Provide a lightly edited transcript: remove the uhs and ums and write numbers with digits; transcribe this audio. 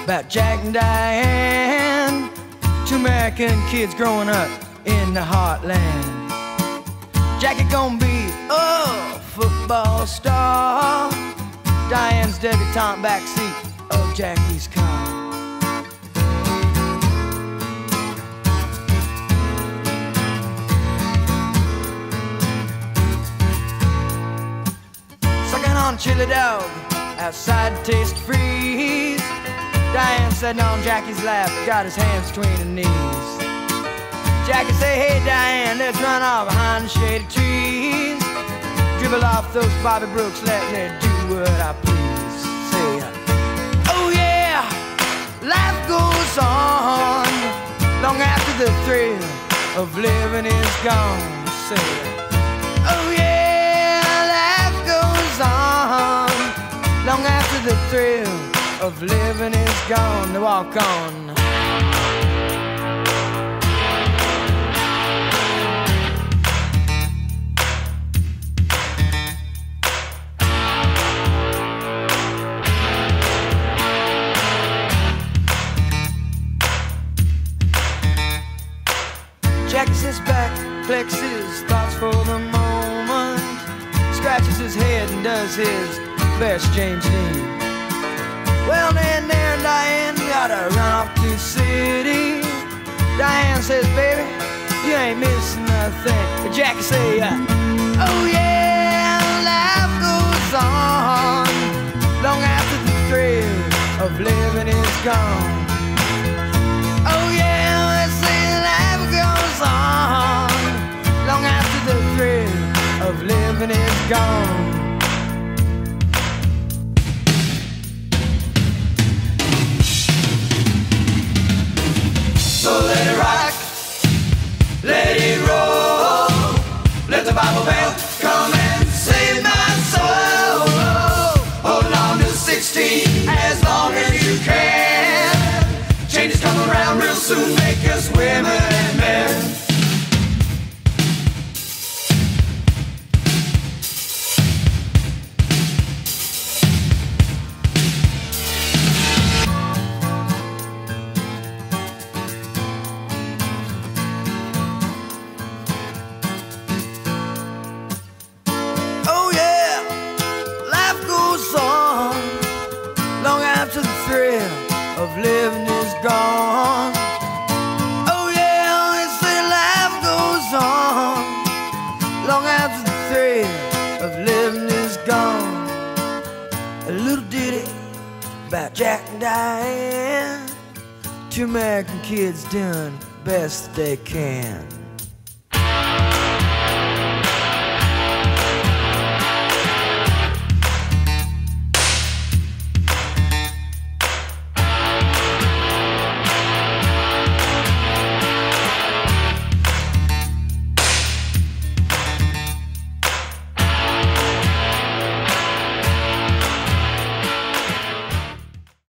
about Jack and Diane, two American kids growing up in the heartland. Jackie gonna be a football star, Diane's debutante backseat of Jackie's car. Sucking on chili dog outside the Taste Freeze, Diane sitting on Jackie's lap, got his hands between her knees. Jackie say, hey Diane, let's run off behind the shady trees, dribble off those Bobby Brooks, let me do what I please. Say, oh yeah, life goes on long after the thrill of living is gone. Say, oh yeah, life goes on long after the thrill of living is gone. To walk on. Jackie sits back, collects his thoughts for the moment, scratches his head and does his best James Dean. Well, then there and Diane gotta run off to the city. Diane says, baby, you ain't missing nothing. But Jackie say, oh yeah, life goes on long after the thrill of living is gone. Oh yeah, they say life goes on long after the thrill of living is gone. So let it rock, let it roll, let the Bible Belt come and save my soul. Hold on to 16 as long as you can. Changes come around real soon, make us women and men. Oh yeah, life goes on long after the thrill of living is gone. Oh yeah, they say life goes on long after the thrill of living is gone. A little ditty about Jack and Diane, two American kids doing best they can.